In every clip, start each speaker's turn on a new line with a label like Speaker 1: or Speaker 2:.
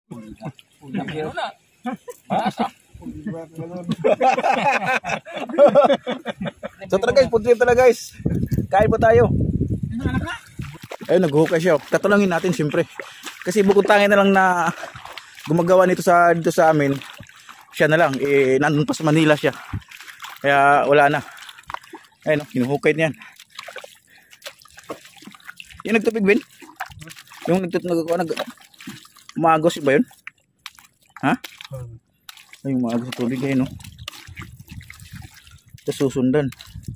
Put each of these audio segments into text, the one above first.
Speaker 1: Meron na. Basta.
Speaker 2: So tara guys, punta tala guys. Kain pa tayo. Ayun, nag-hukay siya. Tatulungin natin siyempre. Kasi bukod tangin na lang na gumagawa nito dito sa amin. Siya na lang. Nandun pa sa Manila siya. Kaya wala na. Ayun, hinuhukay niyan. Yung nagtupig, Ben? Yung umagos ba yun? Ha? Ay, umagos sa tubig ayun, no? Ito susundan.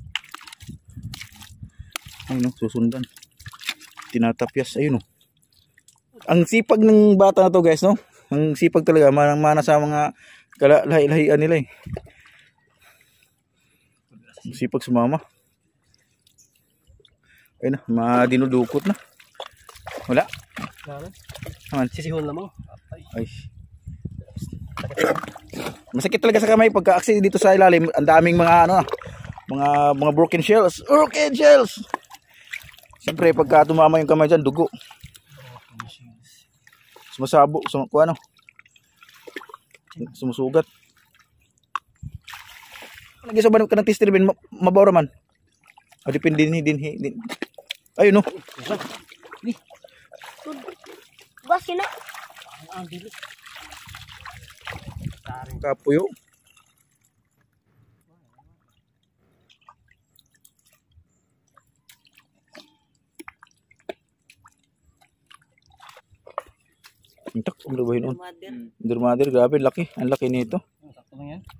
Speaker 2: Ayun, no? Susundan. Tinatapyas, ayun, no? Ang sipag ng bata na to, guys, no? Ang sipag talaga. Manang-mana sa mga lahi-lahian nila, eh. Ang sipag sumama. Ayun na, madinudukot na. Wala. Aman.
Speaker 1: Sisihon na mo.
Speaker 2: Ay. Masakit talaga sa kamay pagka aksi dito sa ilalim. Ang daming mga ano, mga broken shells. Broken shells. Siyempre pagka tumama yung kamay diyan, dugo. Sumasabo, ano? Sumusugat. Nag-isa ba ka ng tester bin mabawra man? O depende din. Ayun, no.
Speaker 3: Basin na.
Speaker 1: Ang bilis.
Speaker 2: Kapuyo. Intak, ang labahin on. Dermader, grabe, laki. Ang laki nito.
Speaker 1: Sakto lang yan.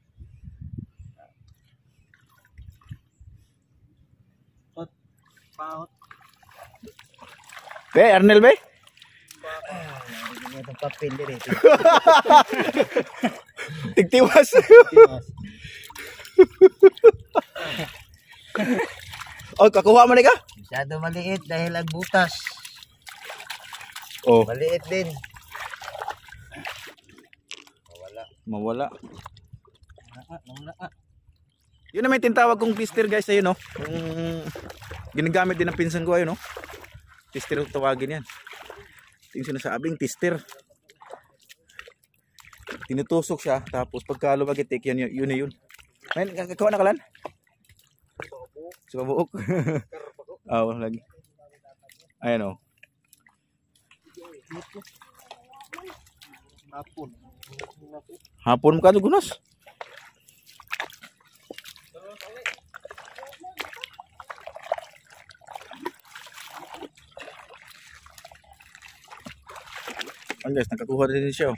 Speaker 1: Paot.
Speaker 2: Be, Arnel, be?
Speaker 1: Itong papel din ito.
Speaker 2: Tigtiwas. Oh, kakuha mo na ka?
Speaker 1: Masyado maliit dahil ang butas.
Speaker 2: Oh,
Speaker 1: Maliit din.
Speaker 2: mawala.
Speaker 1: Nawala ka.
Speaker 2: Yun na may tinatawag kong twister, guys, ayun, no. Yung ginagamit din ng pinsan ko, ayun, no. Twister yung tawagin yan. Ito yung sinasabing twister. Tinutusok siya, tapos pagka lumagitik, yun na yun. Ayun, kakawa na kalan? Sa pabuok. Oo, lagi. Ayan, oh. Hapon mo ka gunas. Ang guys, nakakuha din siya, oh.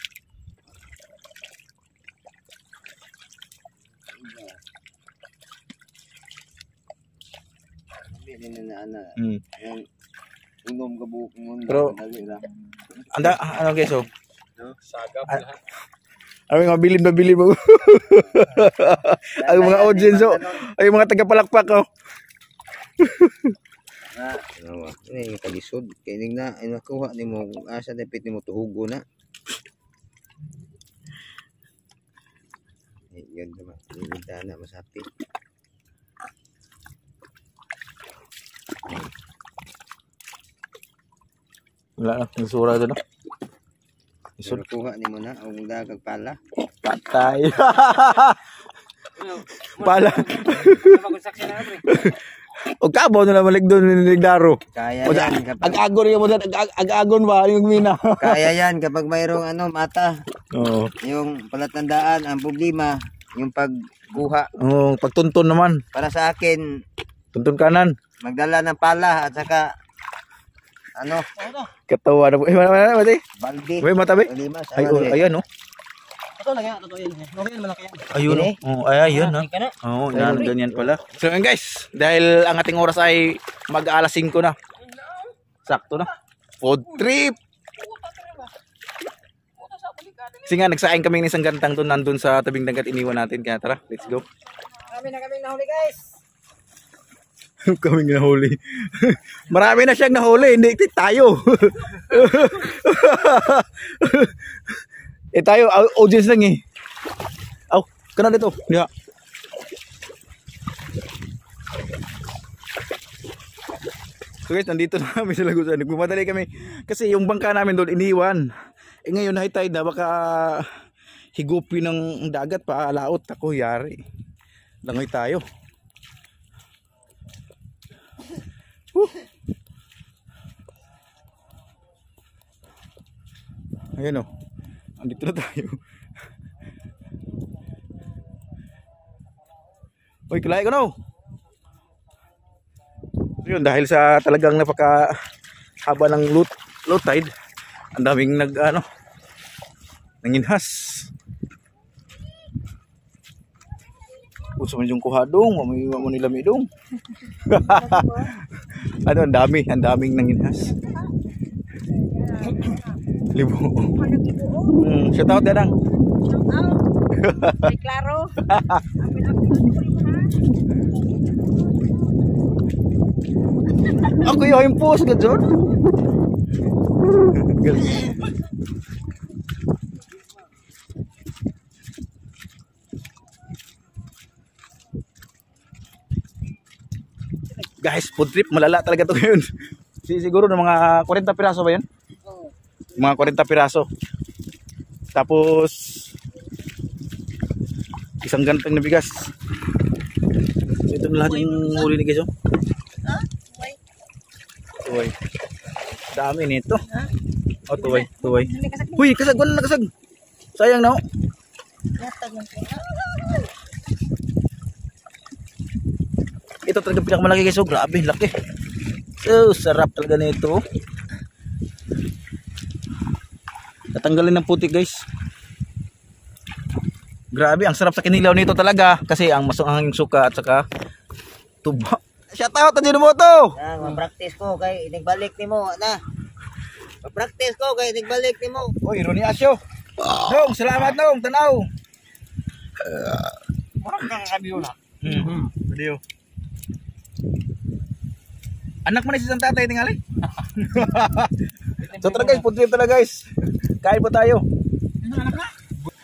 Speaker 1: Inom ka buhok mo.
Speaker 2: Pero ano guys, oh.
Speaker 1: Sagap na.
Speaker 2: Ay, mabilib mo. Ay, mga audience, oh. Ay, mga tagapalakpak, oh.
Speaker 1: Ini kalisod. Kaya na, nakuha ni mo. Asa dapit ni mo tuhugo na. Yan naman. Ilinda na masapi.
Speaker 2: Wala na, nagsura doon, no?
Speaker 1: Isod kuha ni mo na. Ang dagag pala.
Speaker 2: Patay. Pala. O kabaw na naman doon niligdaro.
Speaker 1: Kaya yan kapag
Speaker 2: Ag-agon mo doon, ag-agon ba yung mina?
Speaker 1: kaya yan kapag mayroong mata.
Speaker 2: Oo.
Speaker 1: Yung palatandaan, ang problema, yung pagkuha.
Speaker 2: Oh, pagtuntun naman.
Speaker 1: Para sa akin,
Speaker 2: Tuntun kanan.
Speaker 1: magdala ng pala at saka
Speaker 2: Katawa na po. Mati.
Speaker 1: balde.
Speaker 2: Uy, matabi.
Speaker 1: Lima,
Speaker 2: Ay, oh, ayan, oh.
Speaker 1: Ito lang yan, ito yan. Okay yan, malaki yan.
Speaker 2: Ayun, oh. Ayan, no. Oo, ganyan pala. So, yun guys, dahil ang ating oras ay mag-alas 5 na. Sakto na. Food trip. Kasi nga, nagsaing kami ng isang gantang doon, nandun sa tabing dagat, iniwan natin. Kaya tara, let's go.
Speaker 3: Kami nahuli, guys.
Speaker 2: Kaming nahuli. Marami na siyang nahuli, hindi tayo. Tayo, audience lang eh. Aw, kana dito. Yeah. So guys, nandito na kami sa Lagusan. Nagmamadali kami kasi yung bangka namin doon iniwan. Eh ngayon high tide na baka higupin ng dagat pa laot ako yari. Langoy tayo. Ayan o. Andito na tayo. Uy, kilay ko no. Yun, dahil sa talagang napaka haba ng low tide, ang daming nanginhas. Gusto mo yung kuhadong, mamiwa mo nila midong. Ang daming nanginhas. Libo. Shout out Dadang.
Speaker 3: Ay, klaro.
Speaker 2: Ako yung impose ka John. Guys, food trip malala talaga to ngayon. Siguro ng mga 40 piraso ba yan? Mga 40 piraso. Tapos isang gantang na bigas. Ito na lahat yung huli ni guys. Tuway. Dami nito. Oh, tuway. Huy, kasag. Wala na kasag. Sayang na. Ito talaga pinakamalaki guys. Oh, grabe, laki. So, sarap talaga nito. Tatanggalin ng putik guys. Grabe, ang sarap sa kinilaw nito talaga kasi ang masungahang suka at saka tuba. Shout out din mo to.
Speaker 3: Ma-practice ko kay inigbalik nimo na. Ma-practice ko kay inigbalik nimo.
Speaker 2: Oy, Ronnie Asyo. Dong, salamat dong, tanaw.
Speaker 3: Murag ka kadiyo na.
Speaker 2: Video. Anak mo na si Santa Tatay tingali. So tara guys, food trip talaga guys. Kain po tayo.
Speaker 3: Anak na?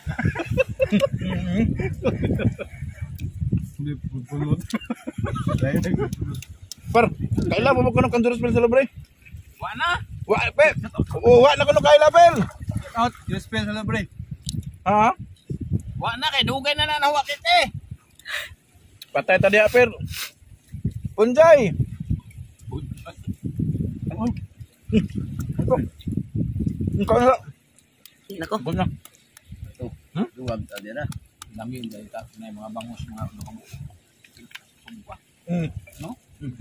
Speaker 2: Par, kaila mo ko ng kanduros pel sa libre.
Speaker 3: Wa na.
Speaker 2: Wa pe. Wa na kuno kaila pel.
Speaker 3: Out, just spell sa libre.
Speaker 2: Ha?
Speaker 3: Wa na kay dugay na nawa kit eh.
Speaker 2: Patay tadi per. Punjay. Ikaw na.
Speaker 3: Nako.
Speaker 2: Gum na.
Speaker 3: Duwag ta dira. Dami yung dahil na mga bangus mga
Speaker 2: No?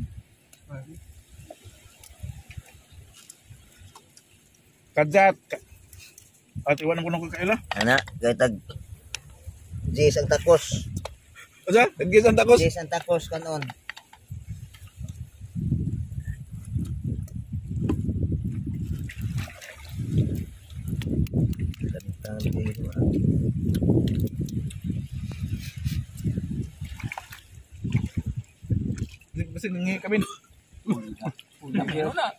Speaker 2: Kajat. At iwanan ko ng kaila.
Speaker 3: Ana, kay tag Jis ang takos.
Speaker 2: Asa? Naggisan takos.
Speaker 3: Jis ang takos kanon.
Speaker 2: Kasi nangi kami.
Speaker 3: Ano na?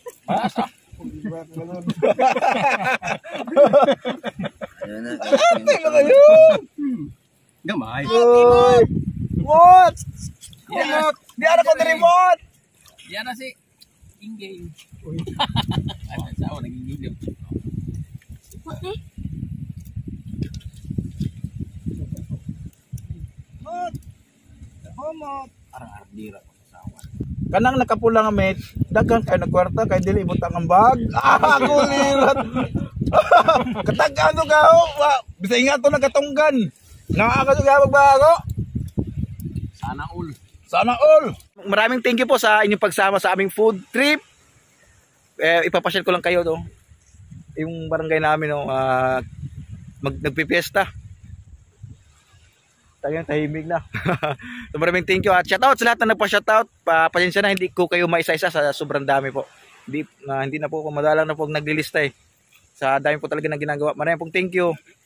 Speaker 2: Tingnan kayo.
Speaker 3: Gamay.
Speaker 2: What? What? Di ana ko diri what?
Speaker 3: Yan na si in-game. Ano sa ako naging-game. Arang-ardira ko sa awan.
Speaker 2: Kanang nakapula nga met, daghang kay nagkwarta kay dili ibutang ang bag. Ako lirat. Katagaan to ka ho. Bisay nga to nagatunggan. Naaka to ka magbago.
Speaker 3: Sana all.
Speaker 2: Sana all. Maraming thank you po sa inyong pagsama sa aming food trip. Ipapasyal ko lang kayo to. Yung barangay namin no, nagpipiesta. Tagang tahimik na. So maraming thank you at shoutout sa lahat na nagpa-shoutout. Pasensya na hindi ko kayo maisa-isa sa sobrang dami po. Hindi na po ako madalang na po naglilista eh. Sa dami po talaga na ginagawa. Maraming pong thank you.